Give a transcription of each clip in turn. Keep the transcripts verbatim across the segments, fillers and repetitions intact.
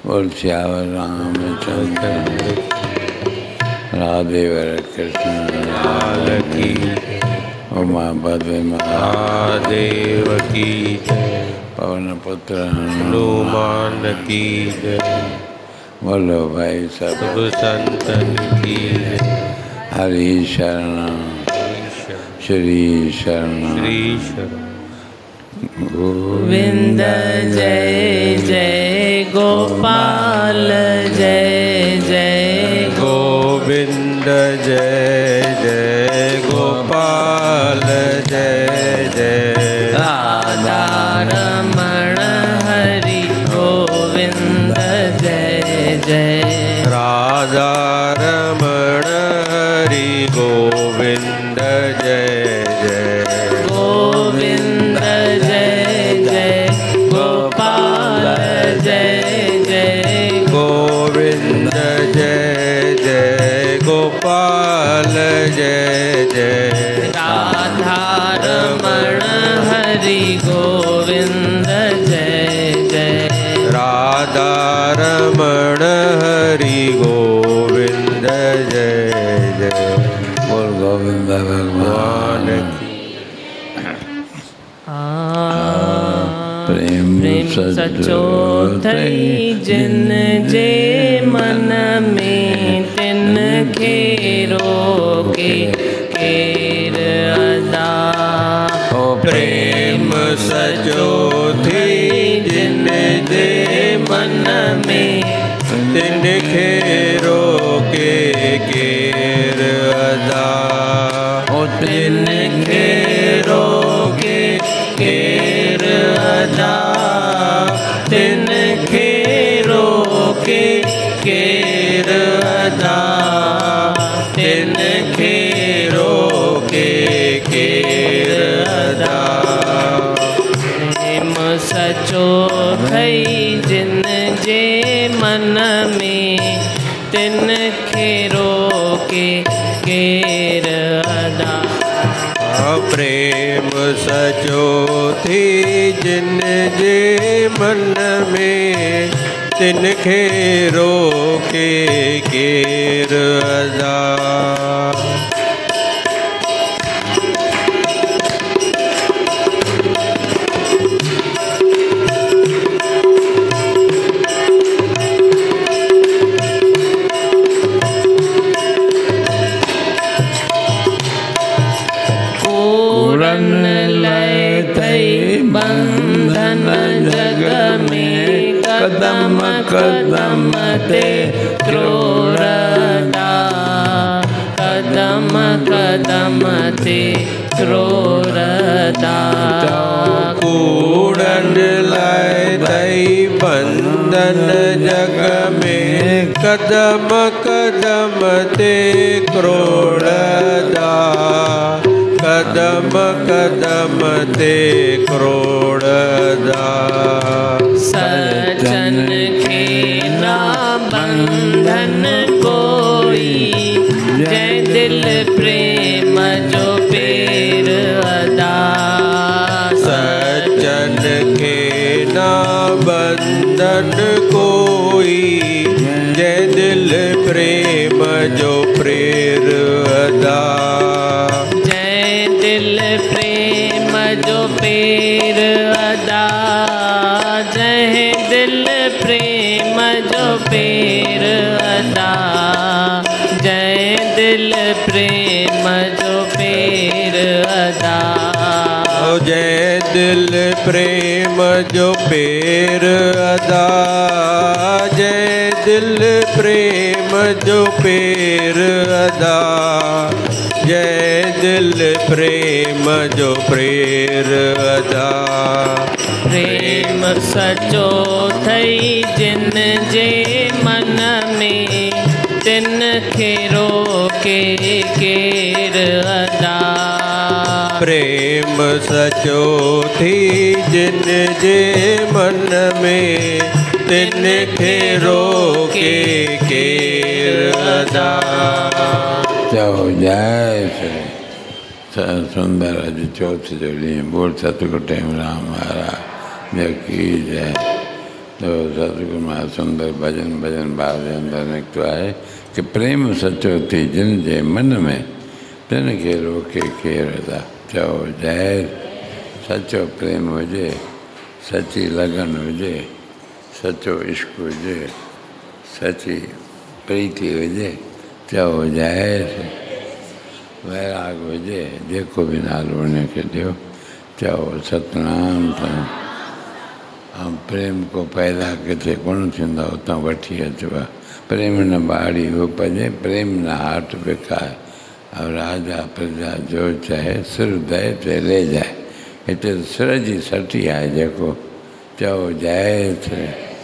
बोल श्यावर रामचंद्र राधे वर कृष्ण लाल की उमापति महादेव की पवन पुत्र हनुमान की बोलो भाई सब संतन की हरि शरण श्री शरण श्री शरण गोविंद जय जय गोपाल जय जय गोविंद जय जय गोपाल जय जय राधा रमण हरि गोविंद जय जय राधा रमण हरि गोविंद जय जय गोविंद जय जय गोपाल जय जय गोविंद जय जय गोपाल जय जय राधा रमण हरि गोविंद जय जय राधा रमण हरि गोविंद जय जय बोल गोविंद भगवान की प्रेम सचो थई जिन जे मन में तिन खेरो के केर अदा प्रेम सजो थी जिन जे मन में तिन खेरो के केर अदा तिन खेरो के केर अदा तिन खेरो के केर अदा तिन खेरो के केर अदा प्रेम सचो थई जिन जे मन में तिन खेरो के केर अदा प्रेम सचो थी जिन जे मन में तिन खेरो के केर अदा लय थई बंधन जग में कदम कदम ते क्रोरदा कदम कदम ते क्रोरदा कूड़न लय थई बंधन जग में कदम कदम ते क्रोड़दा कदम कदम ते क्रोड़दा सजन के ना बंधन कोई जय दिल प्रेम जो पेर अदा सजन के ना बंधन कोई जय दिल प्रेम जो प्रेर अदा दिल प्रेम जो पेर अदा जय दिल प्रेम जो पेर अदा जय दिल प्रेम जो पेर अदा जय दिल प्रेम जो पेर अदा जय दिल प्रेम जो पेर अदा जय दिल प्रेम जो प्रेर अदा प्रेम सचो थई जिन जे मन में तिन खेरो के केर अदा प्रेम सचो थी जिन जे मन में तिन खेरो के केर अदा जाओ जय श्री सुंदर अज चौथ जो ॾींहुं बोल सतगुरु टेऊंराम महाराज की जय तो सतगुरु महाराज सुंदर भजन भजन भाव जे अंदर निकितो आहे कि प्रेम सचो थी जिन जे मन में तिन खे रोके केरु था। चओ जय सचो प्रेम हुजे, सची लगन हुजे, सचो इश्क हुजे, सची प्रीति हुजे। चओ जय वैराग हुजे, जेको बि नालो उनखे ॾियो। चओ सतनाम साईं। ऐं प्रेम को पैदा किथे कोन थींदो, उतां वठी अचिबो। प्रेम न बाड़ी उपजे, प्रेम न हाट बिकाए। और राजा प्रजा जो चाहे सिर दे ते ले जाए। हिते सिर जी सटी आहे जेको। चओ जय श्री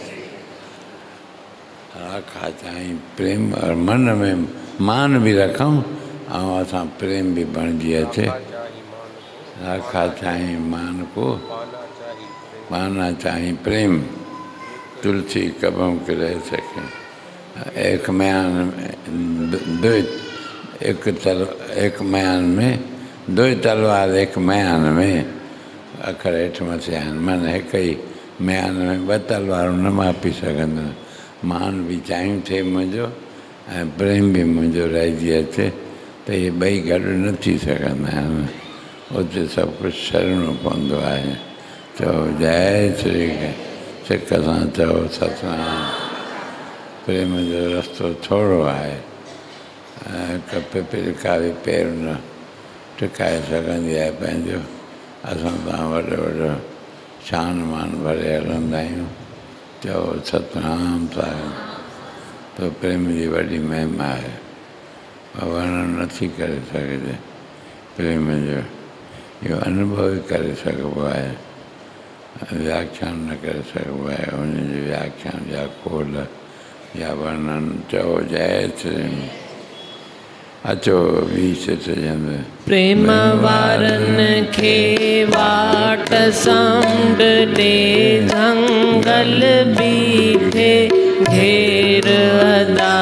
राखा चाहीं प्रेम और मन में मान भी रखूं ऐं असां प्रेम भी बणिजी अचे। राखा चाहीं मान को पाना चाहीं प्रेम, तुलसी कबों के रह सके। एक म्यान दो एक तल एक म्यान में दो तलवार एक म्यान में अखर हेठि मथे आहिनि। माना हिक ई म्यान में ॿ तलवारूं न मापी सघंदा। मान बि चाहियूं थिए मुंहिंजो ऐं प्रेम बि मुंहिंजो रहिजी अचे त इहे ॿई गॾु न थी सघंदा आहिनि। उते सभु कुझु छॾिणो पवंदो आहे। चओ जय श्री सिक सां चओ सतनाम। प्रेम जो रस्तो थोरो आहे। कपे पिलका बि पेर न टिकाए सघंदी आहे पंहिंजो। असां तव्हां वॾो वॾो शान मान भरे हलंदा आहियूं। चओ सतनाम साईं। तो प्रेम जी वॾी महिमा आहे, वर्णन नथी करे सघिजे। प्रेम जो इहो अनुभव ई करे सघिबो आहे, व्याख्यान न करे सघिबो आहे। उनजी व्याख्यान या खोल या वर्णन। चओ जय श्री अचो बीच जंद प्रेम वारनि खे वाट समुंड ॾे झंगल बीठे घेर अदा।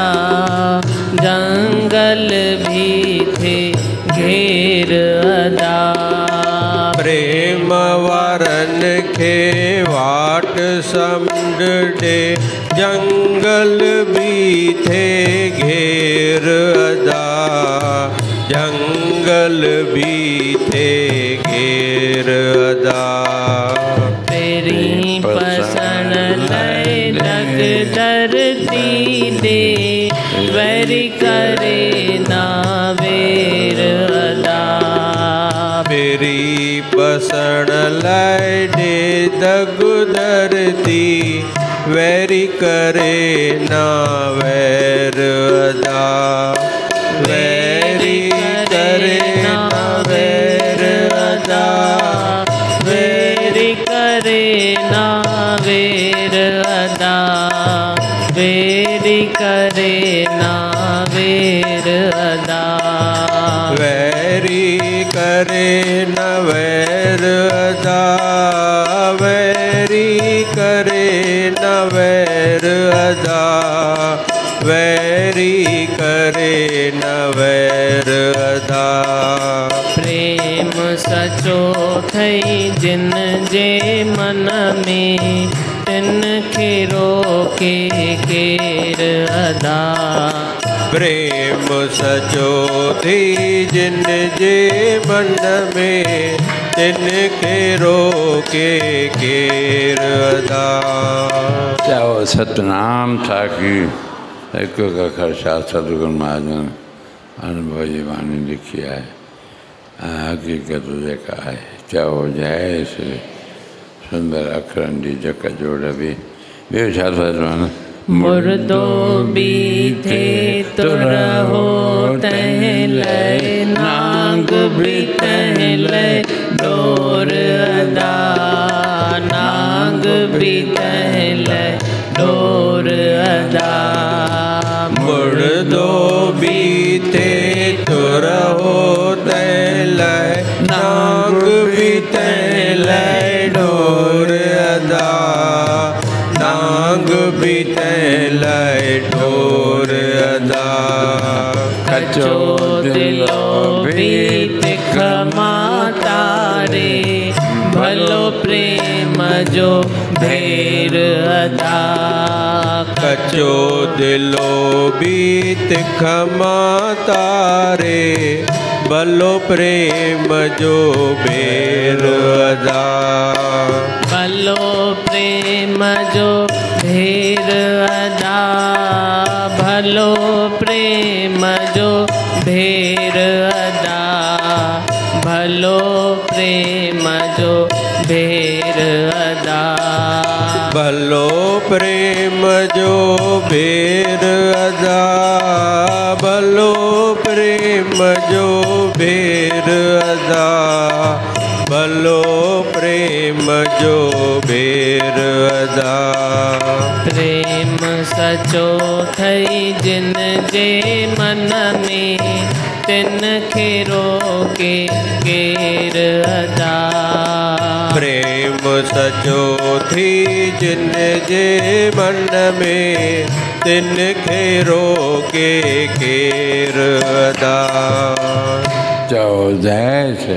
जंगल बीठे घेर अदा। प्रेम वारनि खे वाट समुंड ॾे जंगल बीठे घेर अदा। जंगल बीठे घेर अदा। तेरी पसण लय जग धरती दे वैरी करे ना वेर अदा। मेरी पसण लय दे दग धरती वैरी करे ना वैर अदा। वैरी करे ना वैर अदा। वैरी करे ना वेर अदा। वैरी करे ना वेर अदा। वैरी करे न वैर अदा। वैरी करे न वैर अदा। वैरी करे न वैर अदा। प्रेम सचो थई जिन जे मन में तिन खे रोके केर अदा। प्रेम सचो थी जिन जे मन में तिन खे रोके केर अदा। चओ सतनाम साखी। हिकु हिकु अखर शास्त्र सतगुरु महाजन अनुभव जी वाणी लिखी आहे ऐं हक़ीक़त जेका आहे। चओ जय श्री सुंदर अखरनि जी जक जोड़ बि। ॿियो छा था चवनि? मुर्दो बीठे तुर हो तहले नांग भी तहले डोर अदा। नांग भी तहले डोर अदा। मुर्दो बीते तुर हो तहले नांग भी तहले डोर अदा। नांग भी तहले डोर अदा। कचो दिलो भी तिख मातारे भलो प्रेम जो भेर अदा। कचो दिलो बीत खमा तारे, भलो प्रेम जो भेर अदा। भलो प्रेम जो भेर अदा, भलो प्रेम जो भेर अदा, भलो प्रेम जो भेर अदा। भलो प्रेम जो भेर अदा, भलो प्रेम जो भेर अदा, भलो प्रेम जो भेर अदा। प्रेम सचो थई जिन जे मन में, तिन खे रोके केर अदा। प्रेम सचो थी जिन जे मन में, तिन खे रोके केर अदा। चओ जय से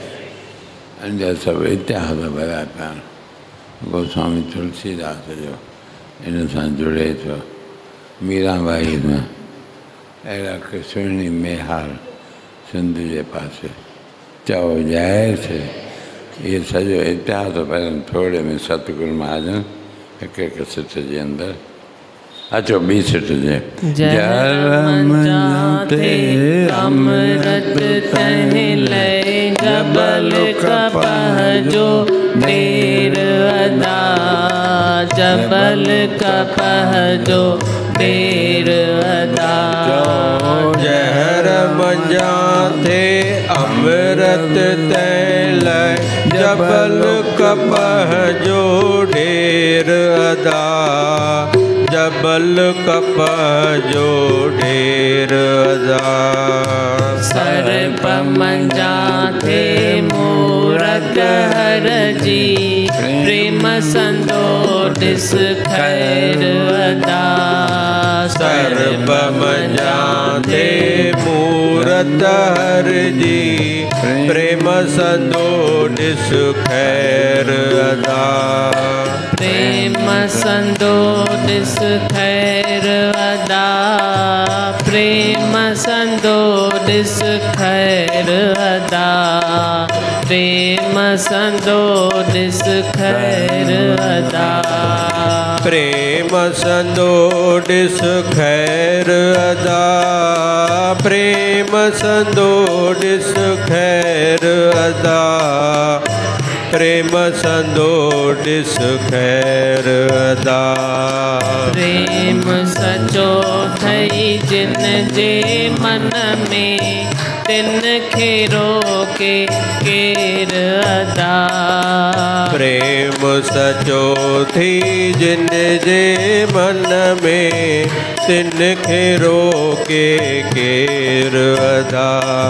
अंजा सब इतिहास भरिया पिया आहिनि। गोस्वामी तुलसीदास जो इन सां जुड़े थो, मीराबाई सां, अहिड़ा कृष्णी मेहार सिंध जे पासे। चओ जय से इहे सॼो इतिहास पहिरियों थोरे में सतगुरु महाजन हिकु हिकु सिट जे अंदरि। अचो ॿी सिट जे जरम जाते अमृत तह लय, जबल कपह जो ढेर अदा, जबल कपह जो ढेर अदा। जहर मंजा थे अमृत तैल, जबल कपह जो ढेर अदा, जबल कपह जो ढेर अदा। सर्प मंजा थे मूरत हर जी, प्रेम संदो दिस खैर अदा। सर्प मंजा थे मूरत हर जी, प्रेम संदो दिस खैर अदा। प्रेम संदो दिस खैर अदा, प्रेम संदो दिस खैर अदा, प्रेम संदो दिस खैर अदा। प्रेम संदो दिस खैर अदा, प्रेम संदो दिस खैर अदा, प्रेम संदो दिस खैर अदा। प्रेम सचो थई जिन जे मन में, तिन खे रोके केर अदा। प्रेम सचो थी जिन जे मन में, तिन खे रोके केर अदा।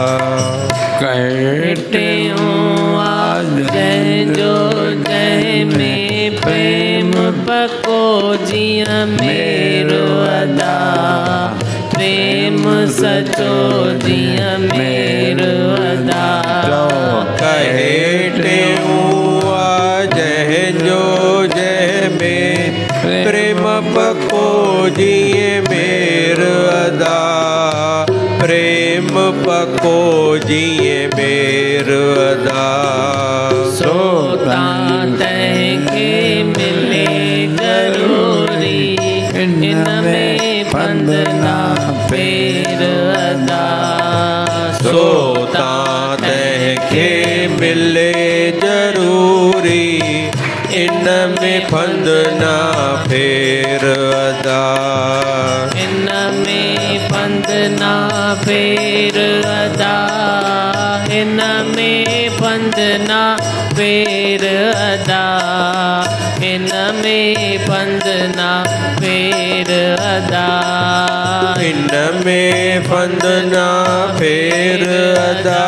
टियों आज जय जो जय में, प्रेम पको जिया मेरो अदा, प्रेम सचो जिया मेरो अदा। कहे टियों आज जय जो जय में, प्रेम पको जिए मेरो अदा, प्रेम पको जिए मेरो अदा। सोता तैके मिले जरूरी, इनमें बंदना फेर अदा। सोता तैके मिले जरूरी, इनमें बंदना फेर अदा। इनमें बंदना फेर अदा, इनमें बंदना फेर अदा, इनमें बंदना फेर अदा। इनमें बंदना फेर अदा,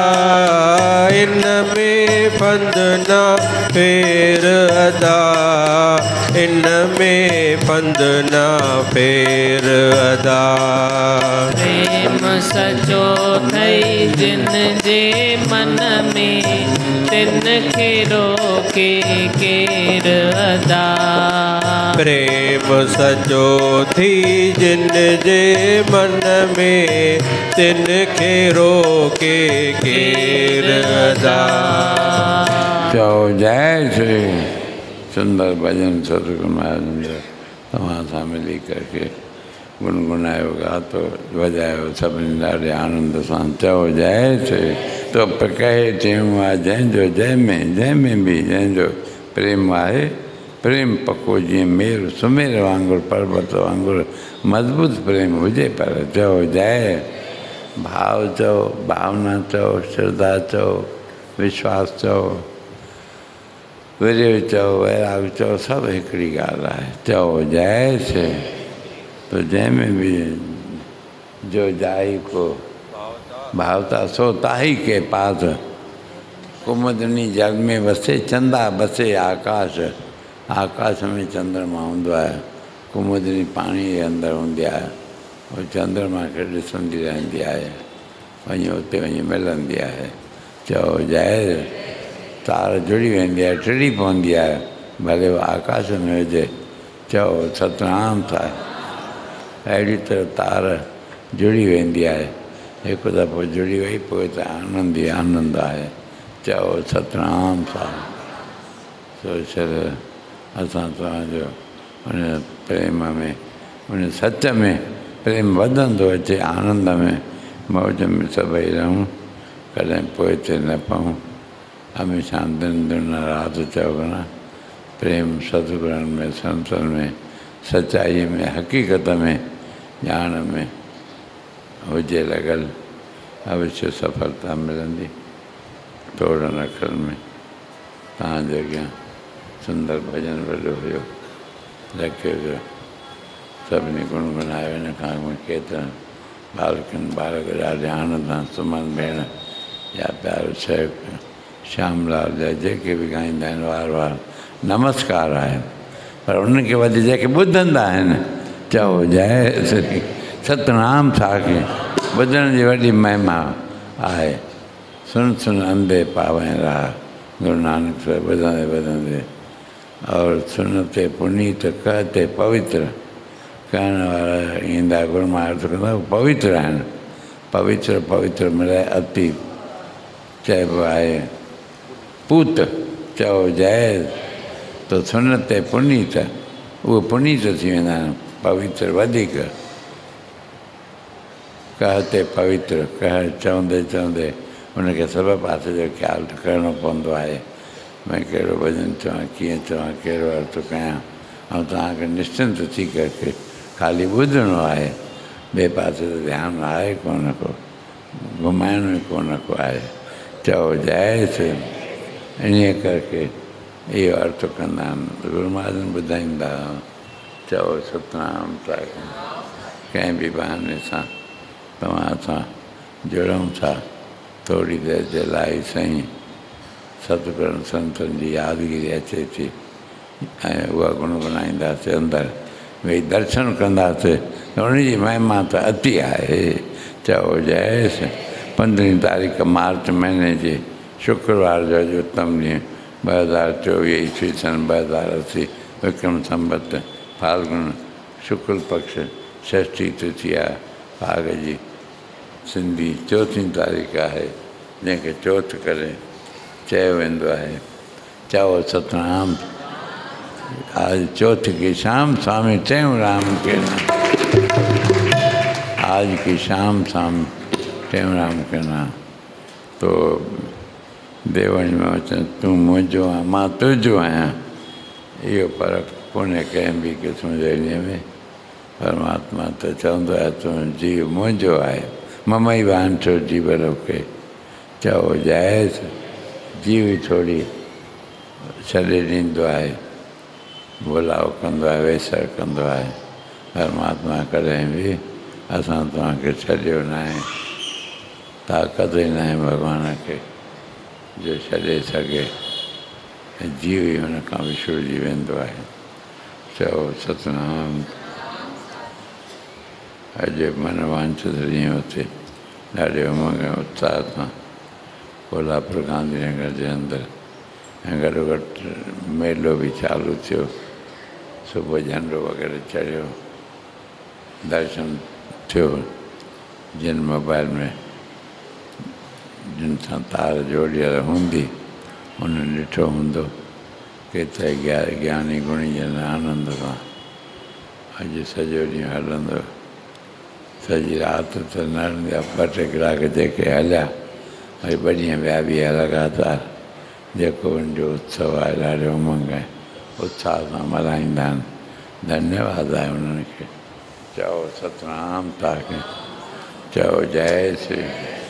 इनमें बंदना फेर अदा, इनमें बंदना फेर अदा। प्रेम सचो सही जिन जे मन में तिन खे रोके केर अदा। प्रेम सचो थी जिन जे मन में तिन खे रोके केर अदा। चओ जय श्री सुंदर भजन सतगुरु महाराज जो तव्हां सां मिली करके गुनगुनायो गातो वॼायो सभिनी ॾाढे आनंद सां। चओ जय श्री तो कहे चयूं आहे जंहिंजो जंहिंमें जंहिंमें बि जंहिंजो प्रेम आहे प्रेम पको जीअं मेर सुमेर वांगुरु पर्वत वांगुरु मज़बूत प्रेम हुजे। पर चओ जय भाव चओ भावना चओ श्रद्धा चओ विश्वास चओ वीर्य चओ वैराग चओ सभु हिकिड़ी ॻाल्हि आहे। चओ जय से तो जंहिंमें बि जो जाई को भावता सो ताही के पास कुमुदनी जल में वसे चंदा बसे आकाश। आकाश में चंद्रमा हूंदो आहे कुमुदनी पाणी जे अंदरि हूंदी आहे उहो चंद्रमा खे ॾिसंदी रहंदी आहे वञी उते वञी मिलंदी आहे। चओ जय तार जुड़ी वेंदी आहे टिड़ी पवंदी आहे भले उहो आकाश में हुजे। चओ सतनाम था अहिड़ी तरह तार जुड़ी वेंदी आहे हिकु दफ़ो जुड़ी वई पोइ त आनंद ई आनंद आहे। चओ सतनाम था सो शर असां तव्हांजो उन प्रेम में उन सच में प्रेम वधंदो अचे आनंद में मौज में सभई रहूं कॾहिं पोइ ते न पऊं हमेशह दिन दिन राति चवणा प्रेम सतगुरनि में संतनि में सचाईअ में हक़ीक़त में ॼाण में हुजे लॻल अवश्य सफलता मिलंदी। तोड़न अखरनि में तव्हांजे अॻियां सुंदर भॼन वॾो हुयो रखियो जो सभिनी गुनगुनायो हिन खां केतिरनि बालकनि बालक ॾाढे आनंद सां सुमन भेण या प्यारो शेख श्यामलाल जा जेके बि ॻाईंदा आहिनि वार वार नमस्कार आहे। पर उनखे वधीक जेके ॿुधंदा आहिनि चओ जय श्री सतनाम साखी ॿुधण जी वॾी महिमा आहे। सुन सुन अंधे पावे राह गुरु नानक साहिब ॿुधंदे ॿुधंदे और सुनते पुनीत कहते पवित्र कहण वारा ईंदा गुरु महाराज कंदा पवित्र आहिनि। पवित्र पवित्र मिलाए अति चइबो आहे पूत। चओ जय तो सुनते पुनीत उहे पुनीत थी वेंदा आहिनि पवित्र वधीक। कहते पवित्र कह चवंदे चवंदे उनखे सभु पासे जो ख़्यालु करिणो पवंदो आहे भई कहिड़ो भॼन चवां कीअं चवां कहिड़ो अर्थ कयां ऐं तव्हांखे निश्चिंत थी करे ख़ाली ॿुधणो आहे ॿिए पासे त ध्यानु आहे कोन को घुमाइणो ई कोन को आहे। चओ जय श्री इन करके इहो अर्थ कंदा आहिनि गुरु महाजन ॿुधाईंदा। चओ सतनाम साखी कंहिं बि बहाने सां तव्हां सां जुड़ूं था थोरी देरि जे लाइ साईं सतगुरनि संतनि जी यादगिरी अचे थी ऐं उहा गुनगुनाईंदासीं अंदरि वेही दर्शन कंदासीं त उनजी महिमा त अति आहे। चओ जय श्री पंद्रहीं तारीख़ मार्च महीने जी शुक्रवार जो अॼु उत्तम ॾींहुं ॿ हज़ार चोवीह ईस्वी सन ॿ हज़ार असी विक्रम संबत फाल्गुन शुक्ल पक्ष षष्ठी तृतीया भाग जी सिंधी चोथीं तारीख़ आहे जंहिंखे चौथ करे चयो वेंदो आहे। चओ सतनाम आज चौथ की शाम स्वामी टेऊं राम के नाम आज की शाम स्वामी टेऊं राम के नाम। तो देवणी में अचनि तूं मुंहिंजो आहियां मां तुंहिंजो आहियां इहो फ़र्क़ु कोन्हे कंहिं बि क़िस्म जे इन में। परमात्मा त चवंदो आहे तूं जीव मुंहिंजो आहे मम ई वांछो जीव रोके। चओ जय जीव थोरी छॾे ॾींदो आहे भुलाओ कंदो आहे वेसर कंदो आहे। परमात्मा कॾहिं बि असां तव्हांखे छॾियो न आहे ताक़त ई न आहे भॻवान खे जो छॾे सघे ऐं जीव ई हुन खां विछुड़जी वेंदो आहे। चओ सतनाम अॼु मन वांछित ॾींहुं उते ॾाढे उमंग ऐं उत्साह सां कोल्हापुर गांधीनगर जे अंदरि ऐं गॾो गॾु मेलो बि चालू थियो। सुबुह झंडो वग़ैरह चढ़ियो, दर्शन थियो। जिन मोबाइल में जिन सां तार जोड़ियल हूंदी उन्हनि ॾिठो हूंदो केतिरा ज्ञा ज्ञानी गुणी जन आनंद सां अॼु सॼो ॾींहुं हलंदो। सॼी राति त न हलंदी आहे, ॿ टे कलाक जेके हलिया वरी ॿ ॾींहं ॿिया बि लॻातार जेको उनजो उत्सव आहे ॾाढो उमंग ऐं उत्साह सां मल्हाईंदा आहिनि। धन्यवाद आहे उन्हनि खे। चओ सतनाम तव्हांखे, चओ जय श्री।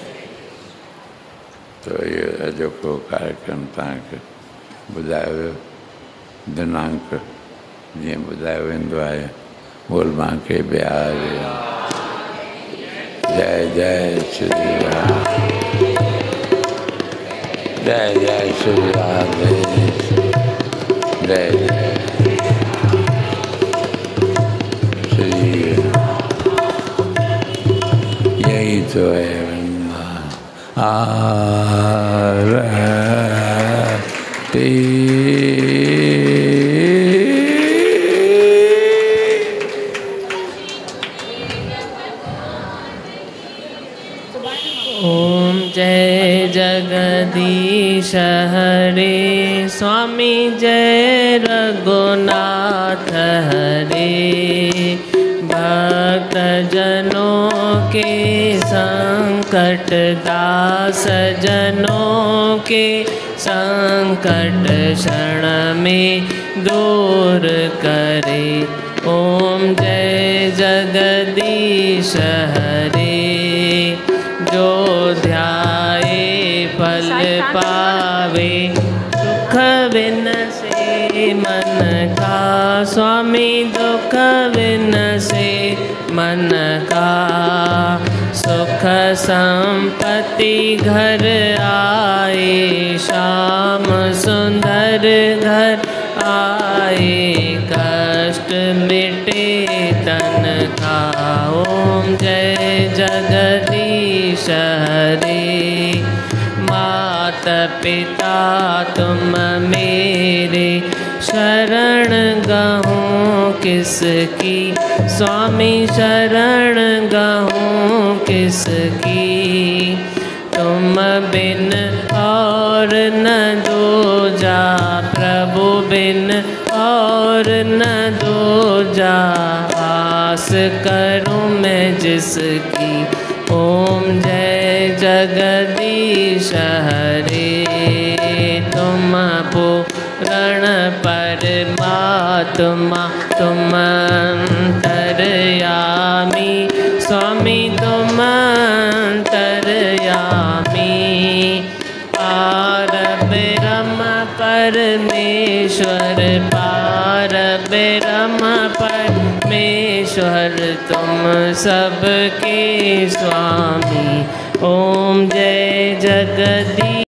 तो इहो अॼोको कार्यक्रम तव्हांखे ॿुधायो वियो। दिनांक जीअं ॿुधायो वेंदो आहे बोलबां के बिहार। जय जय श्री राम, जय जय श्री राधे, जय जय श्री। यही तो है आरती। ओम जय जगदीश हरे, स्वामी जय रघुनाथ हरे। भक्त जनों के संकट दास जनों के संकट क्षण में दूर करे। ओम जय जगदीश हरे। जो ध्याए फल पावे, सुख विनसे मन का। स्वामी दुख विनसे मन का। सुख संपत्ति घर आए, श्याम सुंदर घर आए। कष्ट मिटे तन का। ओम जय जगदीश हरे। मात पिता तुम मेरे, शरण गहूँ किसकी। स्वामी शरण गहूँ किसकी। तुम बिन और न दूजा, प्रभु बिन और न दूजा। आस करूँ मैं जिसकी। ओम जय जगदीश हरे। तुम पूर्ण परमात्मा तुम अंतर्यामी। स्वामी तुम अंतर्यामी। पार ब्रह्म परमेश्वर, पार ब्रह्म परमेश्वर तुम सबके स्वामी। ओम जय जगदीश